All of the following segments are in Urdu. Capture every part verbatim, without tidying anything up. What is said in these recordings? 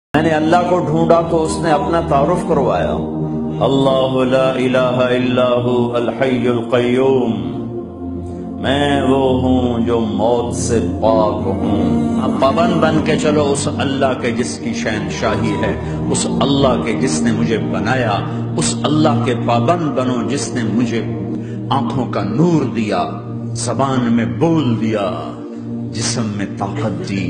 میں نے اللہ کو ڈھونڈا تو اس نے اپنا تعارف کروایا، اللہ لا الہ الا ہو الحی القیوم، میں وہ ہوں جو موت سے پاک ہوں۔ اب پابند بن کے چلو اس اللہ کے جس کی شہنشاہی ہے، اس اللہ کے جس نے مجھے بنایا، اس اللہ کے پابند بنو جس نے مجھے آنکھوں کا نور دیا، زبان میں بول دیا، جسم میں طاقت دی،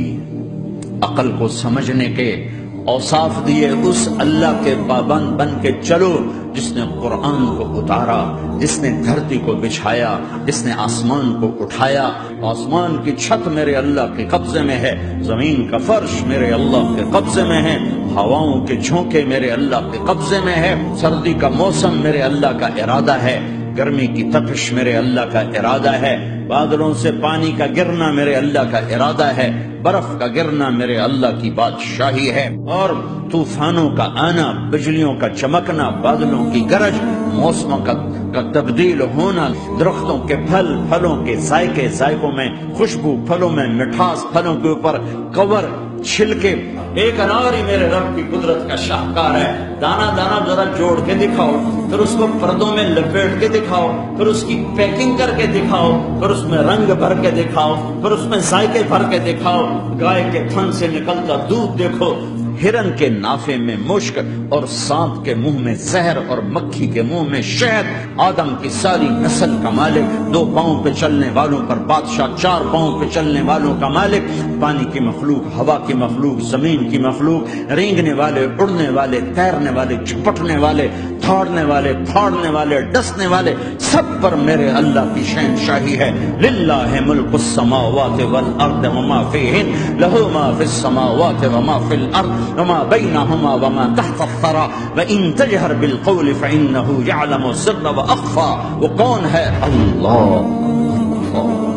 عقل کو سمجھنے کے اوصاف دیے۔ اس اللہ کے پابند بن کے چلو جس نے قرآن کو اتارا، جس نے دھرتی کو بچھایا، جس نے آسمان کو اٹھایا۔ آسمان کی چھت میرے اللہ کے قبضے میں ہے، زمین کا فرش میرے اللہ کے قبضے میں ہے، ہواؤں کے جھونکے میرے اللہ کے قبضے میں ہے، سردی کا موسم میرے اللہ کا ارادہ ہے، گرمی کی تپش میرے اللہ کا ارادہ ہے، بادلوں سے پانی کا گرنا میرے اللہ کا ارادہ ہے، برف کا گرنا میرے اللہ کی بادشاہی ہے، اور طوفانوں کا آنا، بجلیوں کا چمکنا، بادلوں کی گرج، موسموں کا کا تبدیل ہونا، درختوں کے پھل، پھلوں کے ذائقے، ذائقوں میں خوشبو، پھلوں میں مٹھاس، پھلوں کے اوپر کور، چھلکے۔ ایک انار ہی میرے رب کی قدرت کا شاہکار ہے، دانا دانا ذرا جوڑ کے دکھاؤ، پھر اس کو پردوں میں لپیٹ کے دکھاؤ، پھر اس کی پیکنگ کر کے دکھاؤ، پھر اس میں رنگ بھر کے دکھاؤ، پھر اس میں ذائقے بھر کے دکھاؤ، گائے کے تھن سے نکلتا دودھ دیکھو، ہرن کے نافے میں مشک اور سانپ کے منہ میں زہر اور مکھی کے منہ میں شہد، آدم کی ساری نسل کا مالک، دو پاؤں پہ چلنے والوں پر بادشاہ، چار پاؤں پہ چلنے والوں کا مالک، پانی کی مخلوق، ہوا کی مخلوق، زمین کی مخلوق، رینگنے والے، اڑنے والے، تیرنے والے، جھپٹنے والے، تھاڑنے والے، پھاڑنے والے، ڈسنے والے، سب پر میرے اللہ کی شہنشاہی ہے۔ للہ ملک السماوات والارض وما فیہن، لہ ما فی السماوات وما فی الارض وما بینہما وما تحت الثری وان تجہر بالقول فانہ یعلم السر واخفی۔ وہ کون ہے؟ اللہ۔